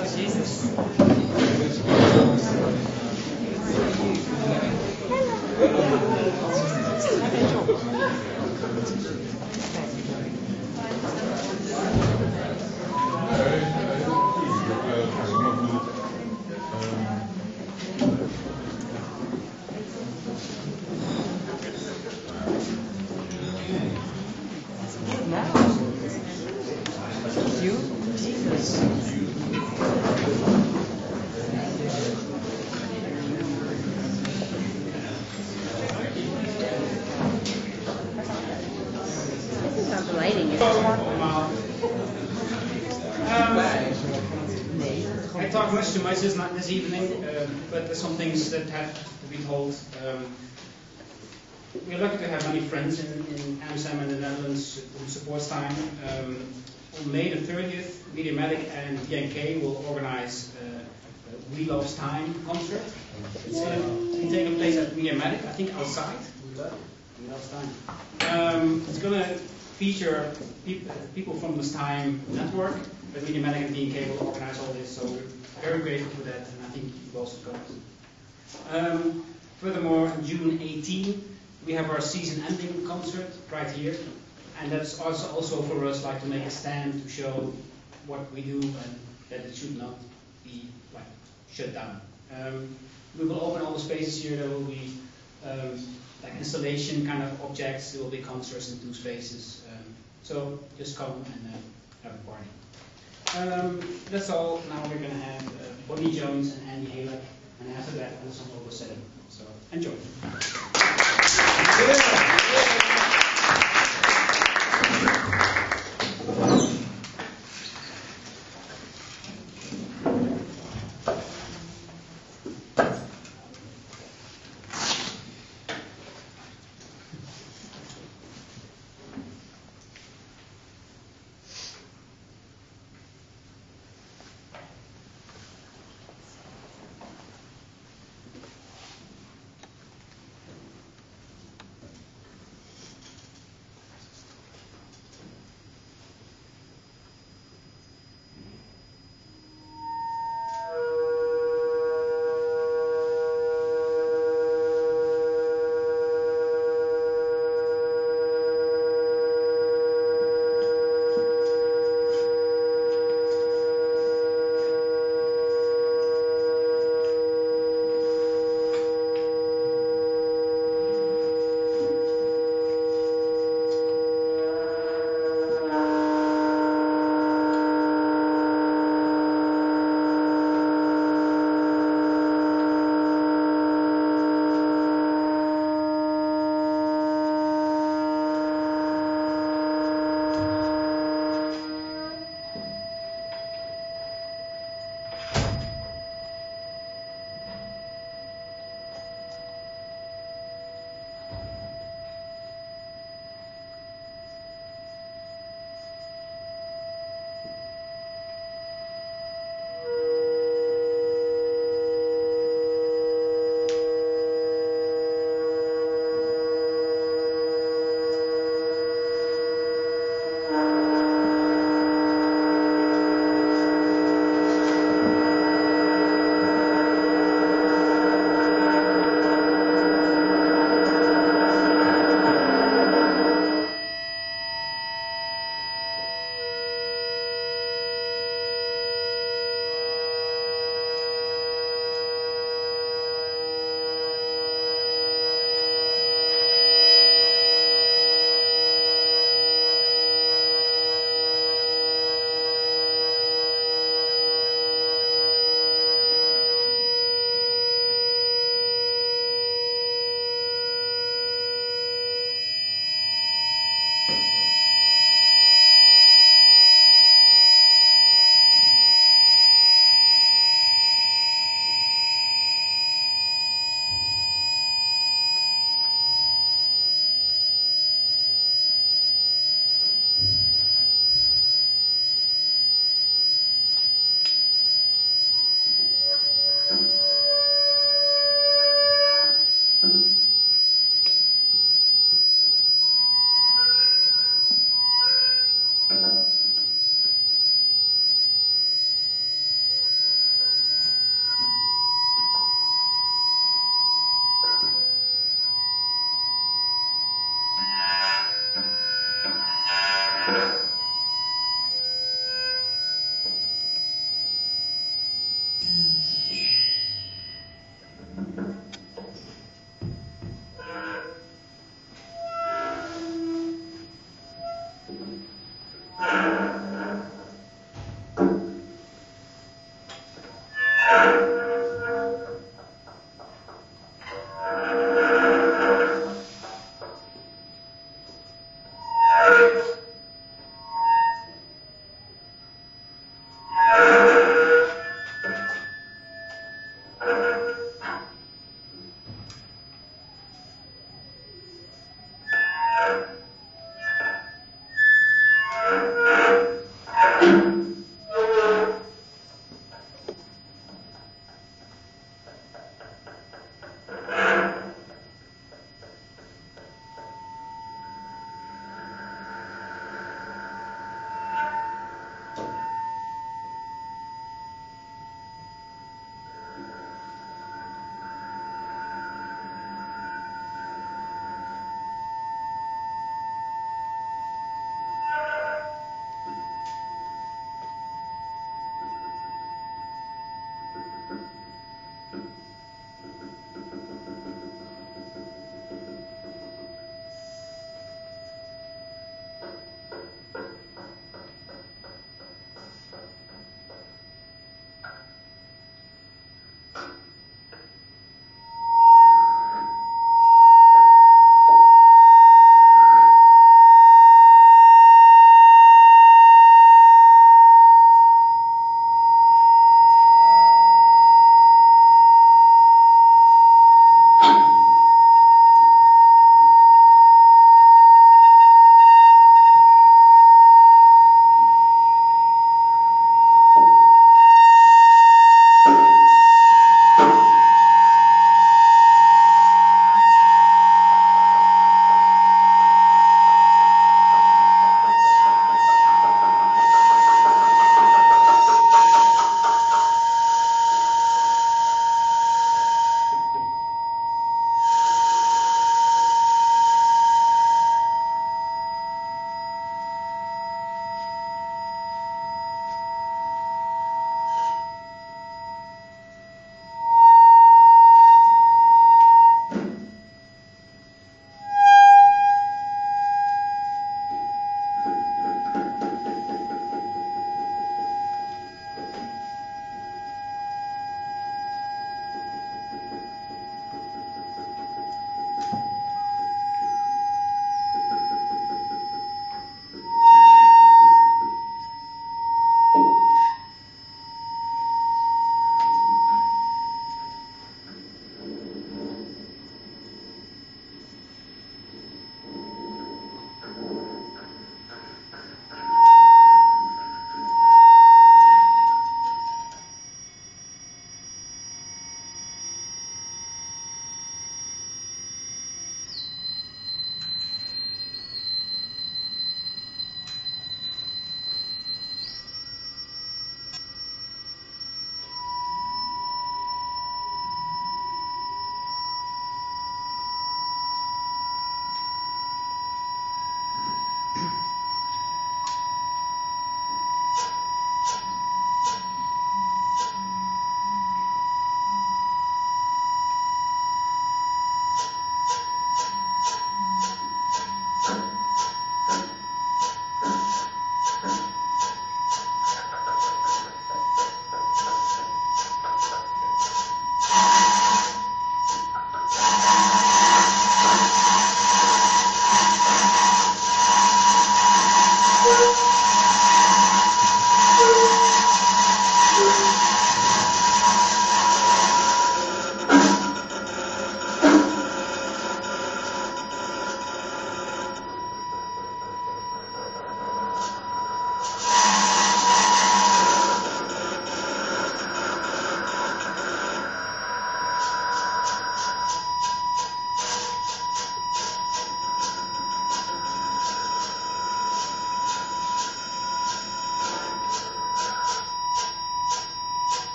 Hello, Jesus. You, Jesus. This is not the lighting. I talk much too much this evening, but there's some things that have to be told. We're lucky to have many friends in Amsterdam and the Netherlands who supports time. On May the 30th, MediaMatic and DNK will organize a We Loves Time concert. It's going to be taking place at MediaMatic, I think outside. We Loves Time. It's going to feature people from this Time network, but MediaMatic and DNK will organize all this, so we're very grateful for that, and I think you also got it. Furthermore, on June 18, we have our season-ending concert right here, and that's also for us like to make a stand to show what we do and that it should not be like shut down. We will open all the spaces here. There will be like installation kind of objects. There will be concerts in 2 spaces. So just come and have a party. That's all. Now we're going to have Bonnie Jones and Andy Halek, and after that, Alison will set up. So enjoy.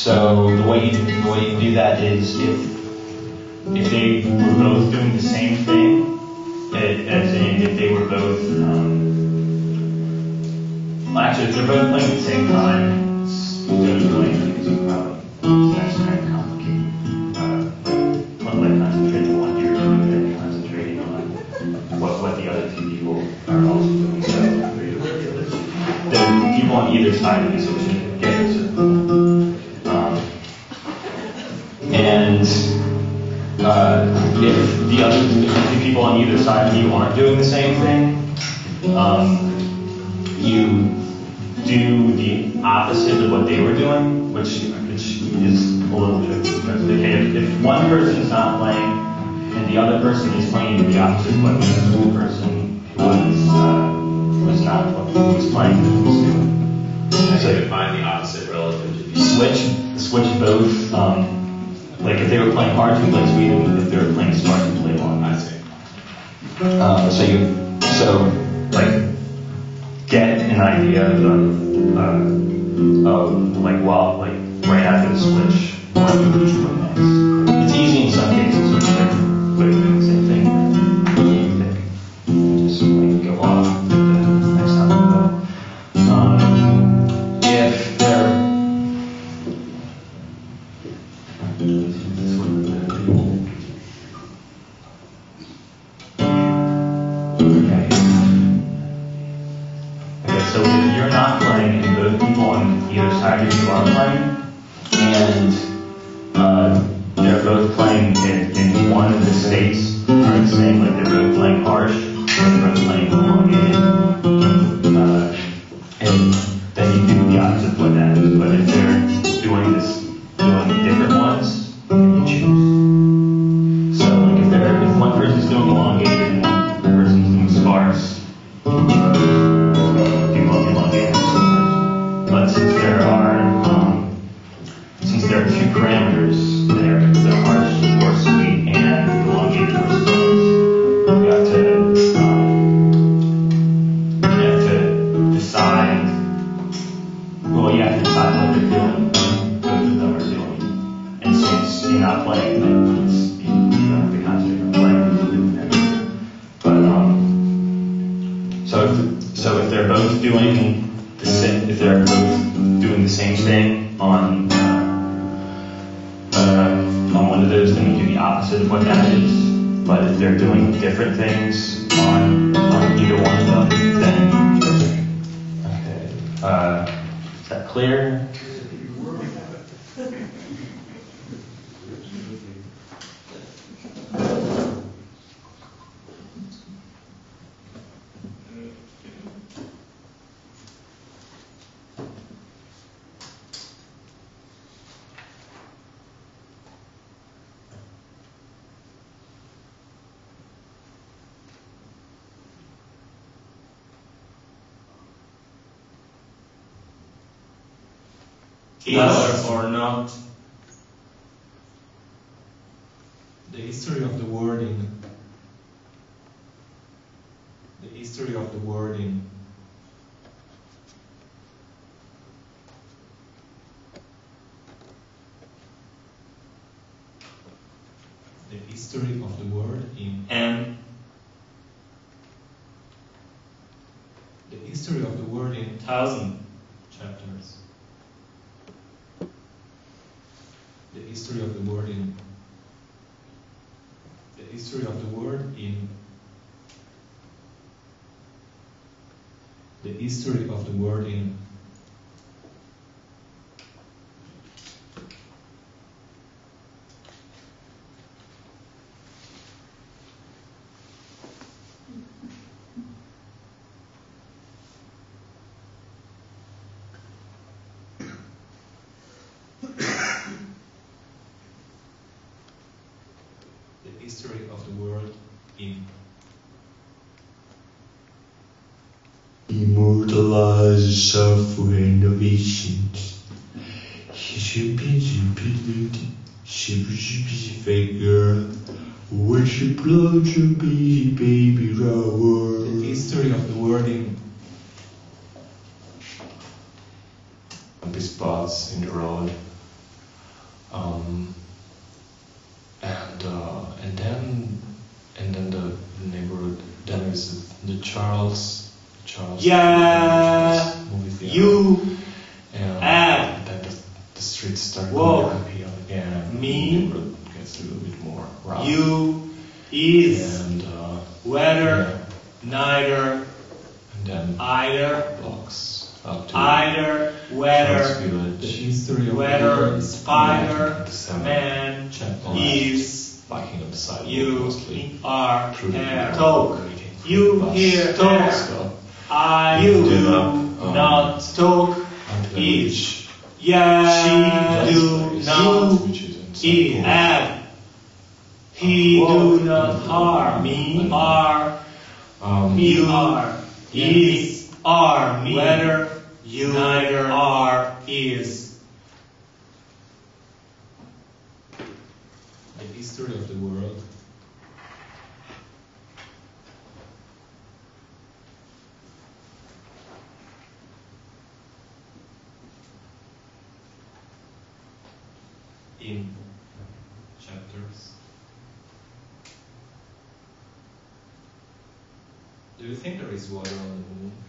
So the way you do that is if they were both doing the same thing, as in if they were both, well, actually if they're both playing at the same time, it's playing because that's kind of complicated. Like concentrating on what you're doing and concentrating on what the other two people are also doing. So the people on either side of the solution get a circle. And if the people on either side of you aren't doing the same thing, you do the opposite of what they were doing, which is a little bit because if one person's not playing and the other person is playing the opposite of what the school person was playing was doing. So you find the opposite relative to the Switch both. Like if they were playing hard, you play Sweden. If they were playing smart, you play long. I see. So get an idea of right after the switch, what you each play next. It's easy in some cases, so they're doing the same thing. Just go off the next time we go. If they're so if you're not playing and both people on either side of you are playing, and they're both playing in one of the states are the same, like they're both playing harsh, they're both playing elongated, and then you do the opposite of what that is. But if they're doing different ones, then you choose. So like if one person's doing elongated and one person's doing sparse, but since there are two parameters there, the harsh or sweet and elongated or sparse, you have to decide. Well, you have to decide what they're doing. Both of them are doing, and since you're not playing, then you don't have to concentrate on playing. But so if they're both doing the same thing on one of those, then you do the opposite of what that is. But if they're doing different things on either one of them, then you do it. Okay. Is that clear? Yes or not? The history of the wording. The history of the wording. The history of the word in N. The history of the word in 1,000 chapters. The history of the word in the history of the word in the history of the word in history of the world in immortalize software innovations. Should be fake girl. Worship Lord should be baby rower. the history of the world in The spots in the road. And then the neighborhood. Then is the Charles. Yeah. Charles movie theater. You And add. then the streets start Whoa. going happy again. Me. The neighborhood gets a little bit more rough. You is And whether neither and then either blocks up to either Charles whether Village. The history of whether spider Seven man chapel is biking up the sidewalk you mostly. are Through the air bus, talk. waiting for You the bus hear to air. stop I You do do not talk until they is reach yeah this do place, not which is in is St. Paul. add he do not harm me are you are is are me whether you neither are is The history of the world. In chapters. Do you think there is water on the moon?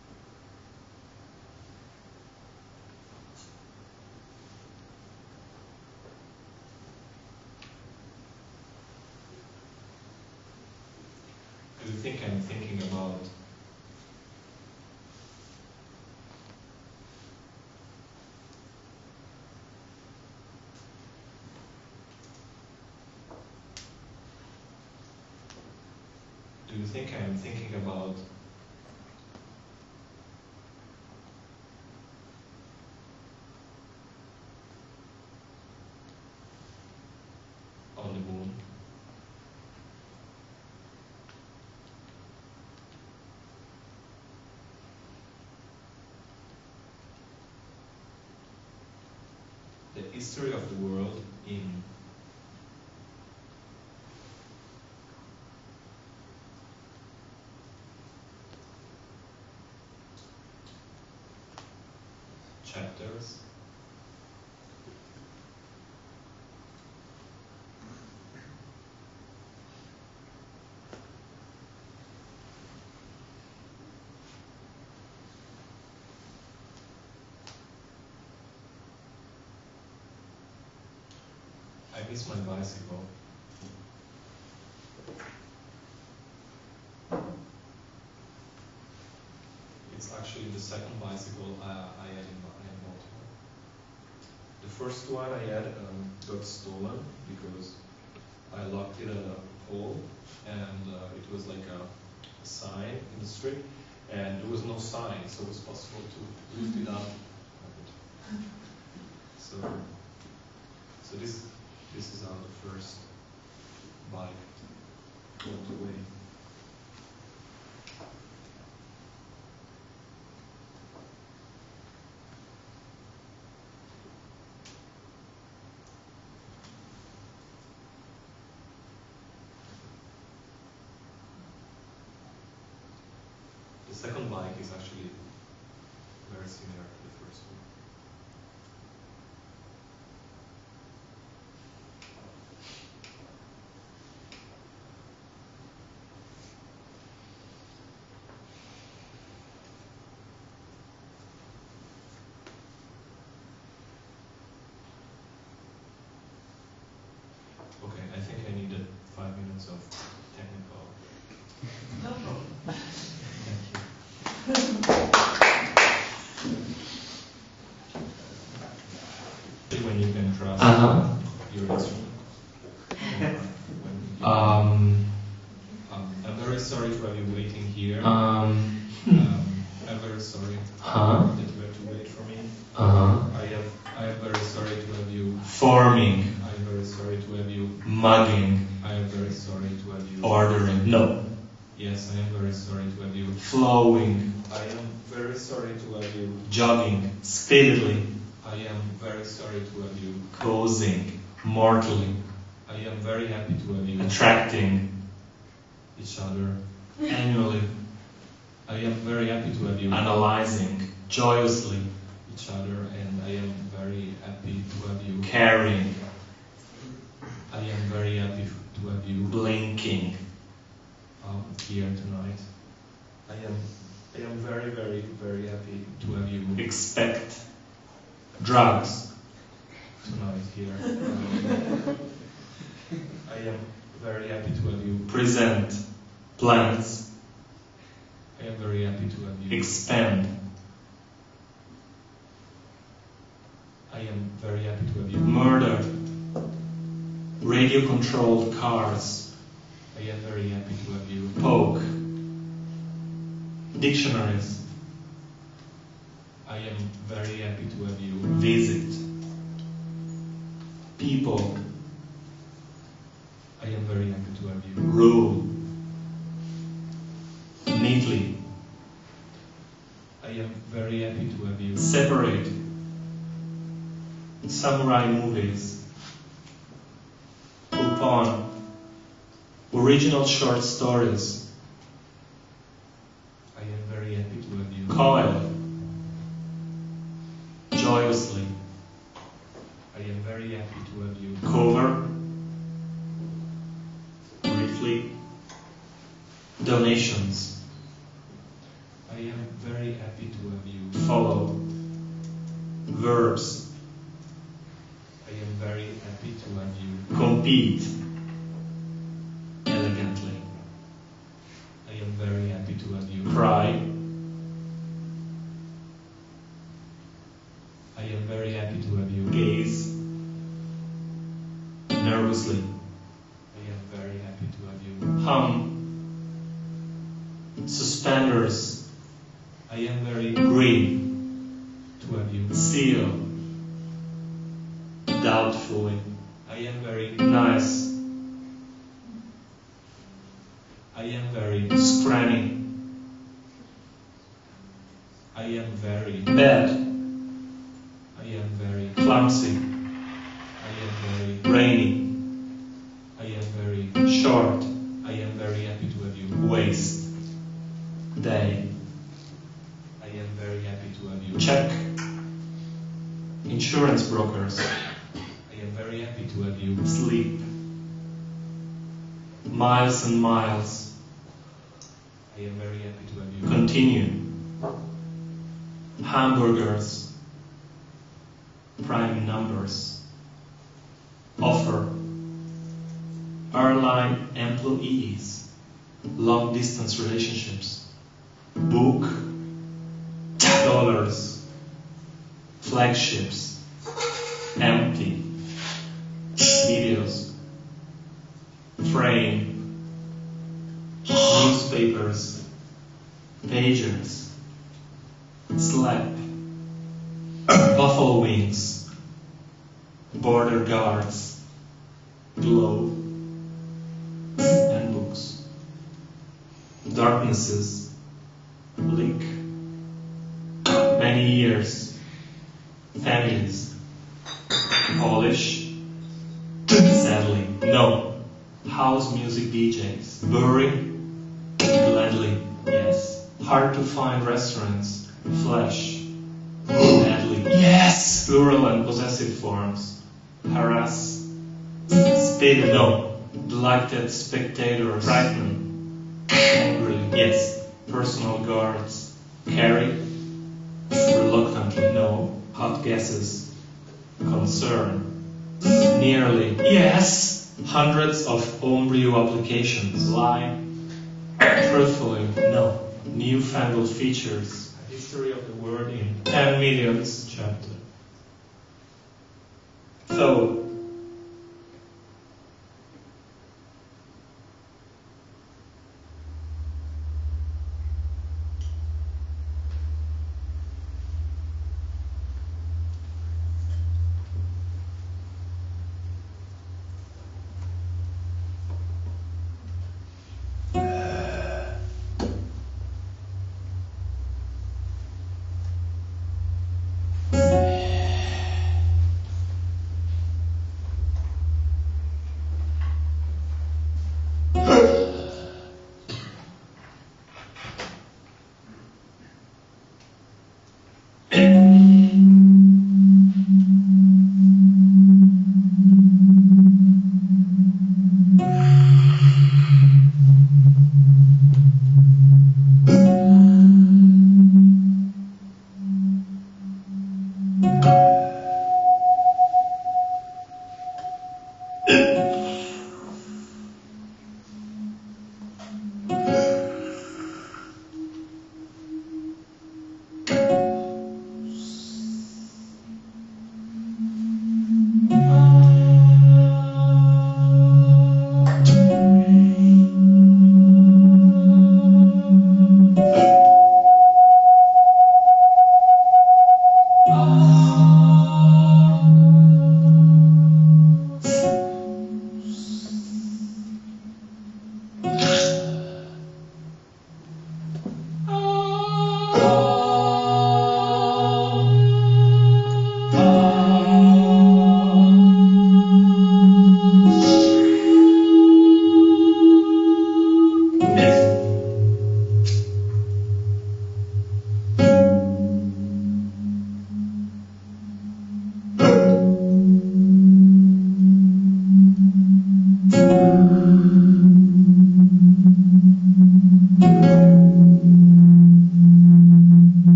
Do you think I'm thinking about Do you think I'm thinking about on the moon? The history of the world in chapters. I miss my bicycle. It's actually the second bicycle I had in Baltimore. The first one I had got stolen because I locked it at a pole, and it was like a sign in the street, and there was no sign, so it was possible to lift it up. So this is how the first bike went away. The second bike is actually very similar to the first one. Okay, I think I needed 5 minutes of technical. No problem. When you can trust your instrument. I'm very sorry to have you waiting here. I'm very sorry that you had to wait for me. I am very sorry to have you forming, I am very sorry to have you mugging, I am very sorry to have you ordering, no, Yes, I am very sorry to have you flowing, I am very sorry to have you jogging, speedily, I am very sorry to have you causing, mortally, I am very happy to have you attracting, each other. annually, I am very happy to have you analyzing, joyously, each other, and I am very happy to have you. Caring. I am very happy to have you Blinking. here tonight. I am very, very, very happy to have you Expect. Drugs. tonight here. I am very happy to have you. Present. Plans. I am very happy to have you. Expand. I am very happy to have you. Murder. Radio-controlled cars. I am very happy to have you. Poke. Dictionaries. I am very happy to have you. Visit. People. I am very happy to have you. Rule. Neatly. I am very happy to have you. Separate. Samurai movies. Coupon. Original short stories. I am very happy to have you. Coil. Joyously. I am very happy to have you. Cover. Briefly. Donations. I am very happy to have you. Follow. Verbs. I am very happy to have you. Compete. Elegantly. I am very happy to have you. Cry. I am very happy to have you. Gaze. Nervously. I am very happy to have you. Hum. Suspenders. I am very Green. to have you. Seal. Doubtfully. I am very Nice. I am very Scranny. I am very Bad. I am very Clumsy. I am very Rainy. I am very Short. I am very happy to have you. Waste. Day. I am very happy to have you. Check. Insurance brokers. I am very happy to have you. Sleep. Miles and miles. I am very happy to have you. Continue. Hamburgers. Prime numbers. Offer. Airline employees. Long distance relationships. Book. Dollars. Flagships. Empty. Videos. Frame. Newspapers. Pagers. Slap. Buffalo wings. Border guards. Glow. And books. Darknesses. Leak. Many years. Families. Polish. Sadly. No. House music DJs. Bury. Gladly. Yes. Hard to find restaurants. Flesh. Badly. Yes. Plural and possessive forms. Harass. Spit. No. Delighted spectators. Frighten. Angrily. Yes. Personal guards. Carry. Reluctantly. No. Hot guesses. Concern. Nearly. Yes. Hundreds of homebrew applications. Lie. Truthfully. No. Newfangled features. A history of the word in 10 millions chapter. So.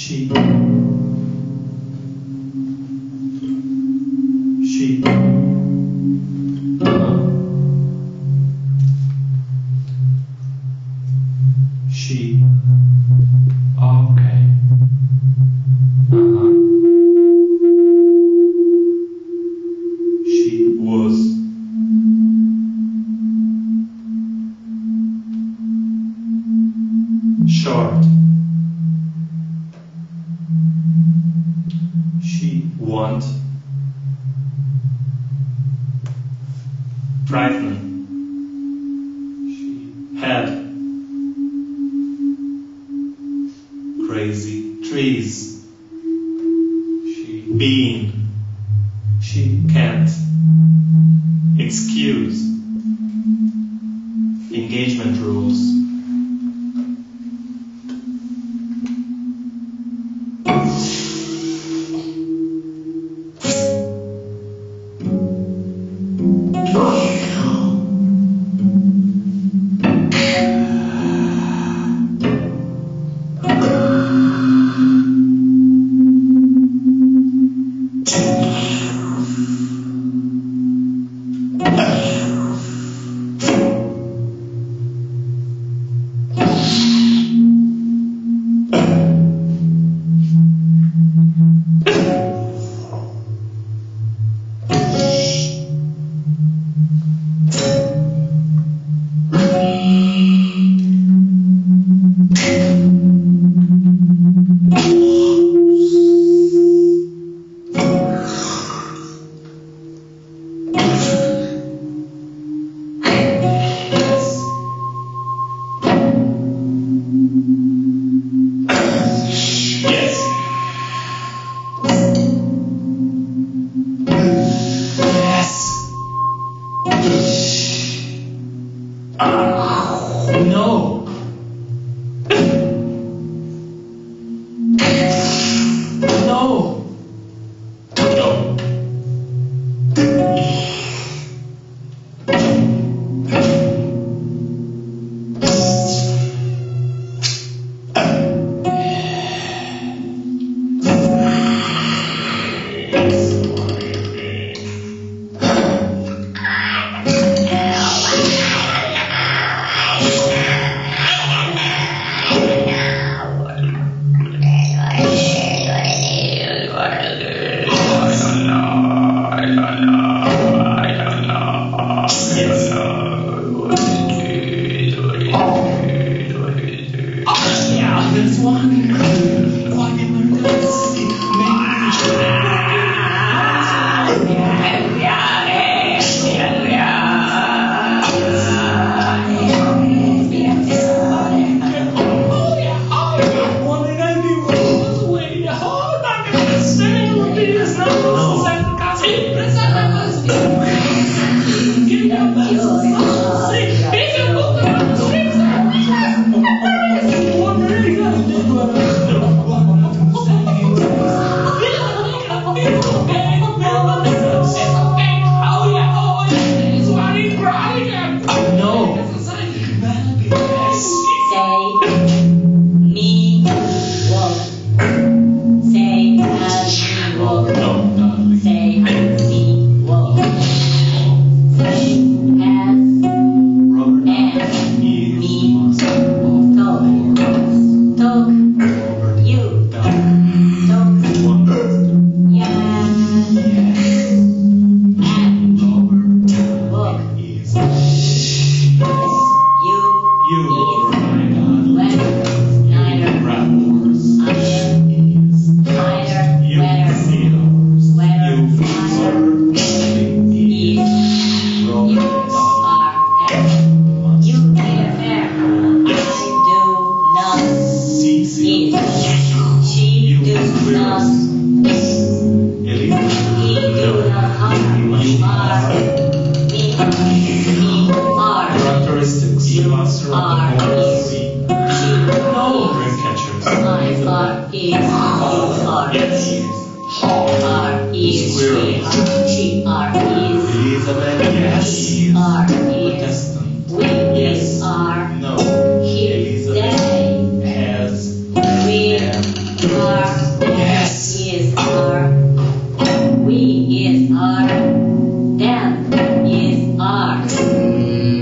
She. She. She. Okay. She was. Short. She want. Frightening. She had. Crazy trees. She being. She can't. Excuse. Engagement rules. No. No. No. No. Elizabeth has is are. We is are. Them is are.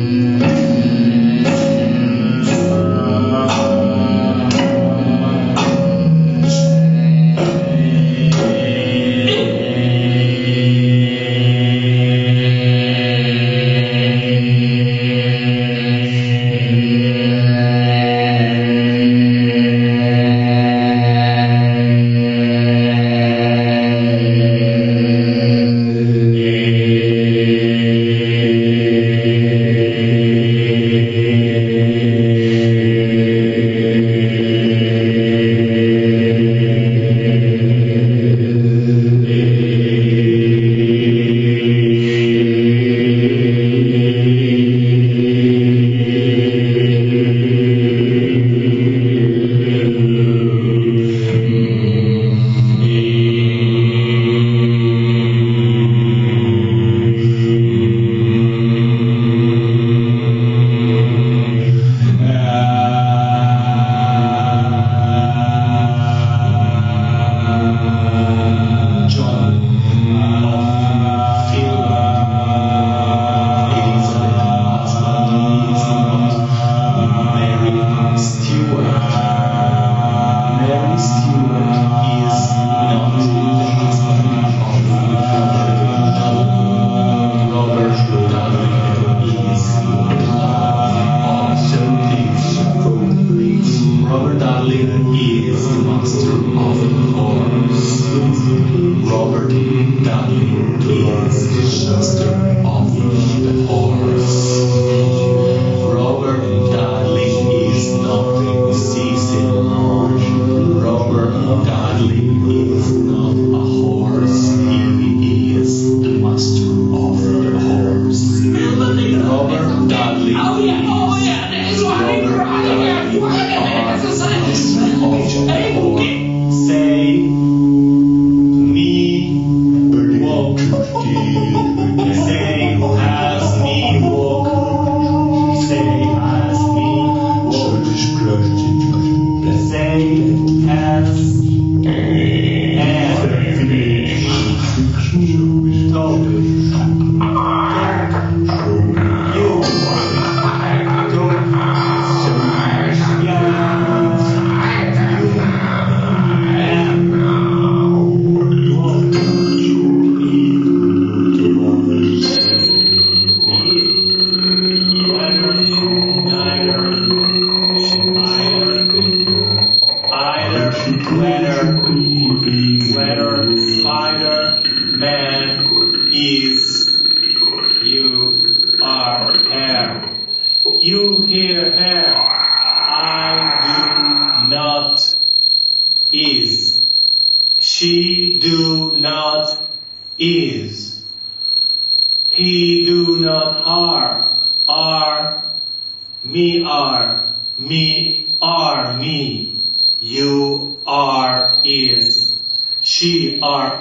She are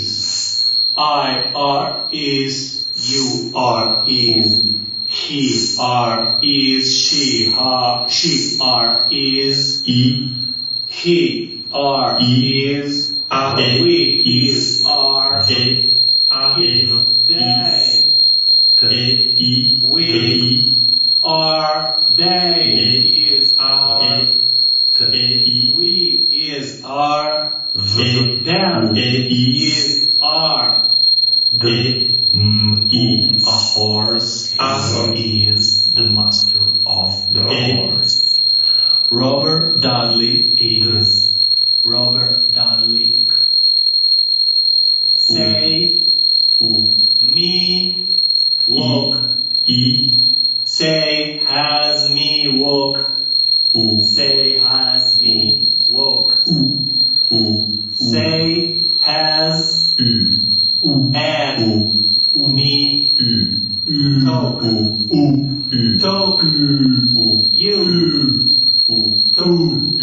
is. I are is. You are is. He are is. She are is. He are is. We is are. They we are they is our. We is our. Them is are. A horse is the master of the horse. Robert Dudley is. Robert Dudley. Say me walk. Say has me walk. Say has me walk. Say has and me talk. Talk you talk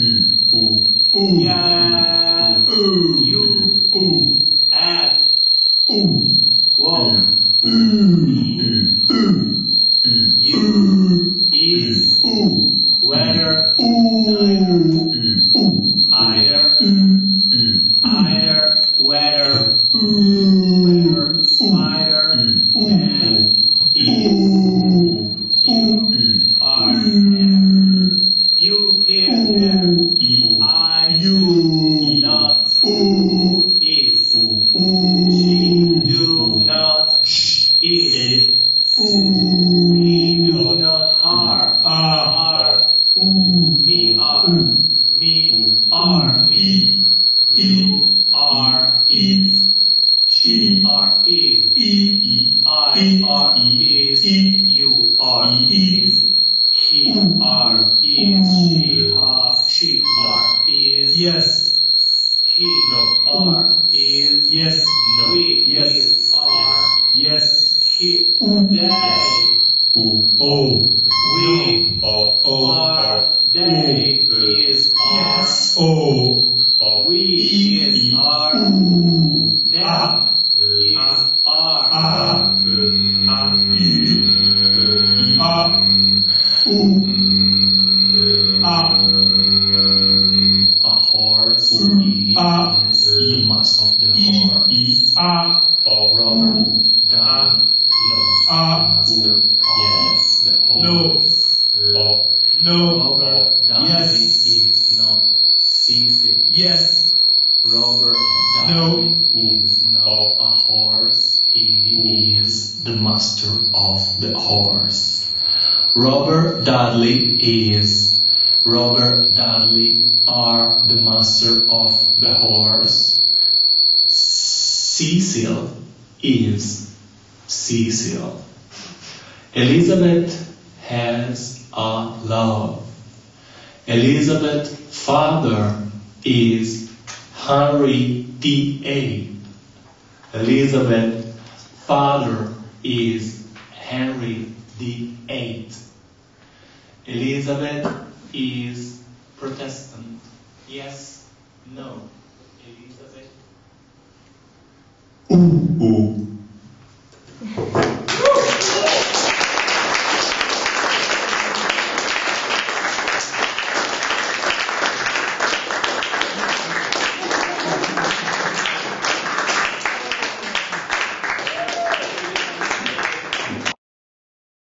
yeah you at walk you is whether either Where spider man is. You are there. You here there. I not is. She do not is. He do not are. Me are. Me are me. You are is. She are is. I are is. You are is. He are is. She are is. Yes. He are is. Yes. No. We is are. Yes. He they. Oh. We Oh. are. They is are. Yes. Oh. We is are. Them is are. A horse is the mass of the horse. Robert Downey is the master of the horse. Robert Downey is not Cecil. Yes. Robert Downey is not a horse. He is the master of the horse. Robert Dudley are the master of the horse. Cecil is Cecil. Elizabeth has a love. Elizabeth's father is Henry VIII. Elizabeth's father is Henry VIII. Elizabeth is Protestant. Yes, no. Elizabeth